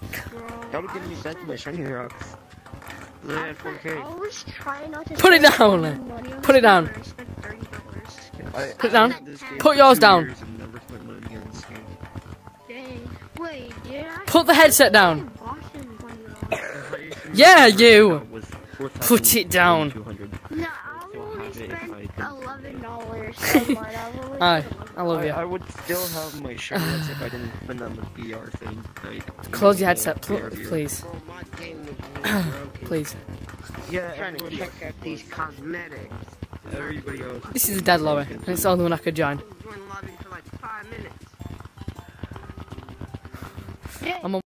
That'll give me back my shiny rocks. Yeah, 4K. I was trying not to Put it down. Put it down. Put it down. Put yours down. Wait, yeah. Put the headset down. Yeah, you. Put it down. No, I only spent $11. Alright, I love you. I would still have my shiny rocks if I didn't spend on the VR thing. Close your headset, please. Please. Yeah, Trying to check out these cosmetics. everybody else. This is a dead lobby, and it's the only one I could join. Join lobby for like 5 minutes. I'm on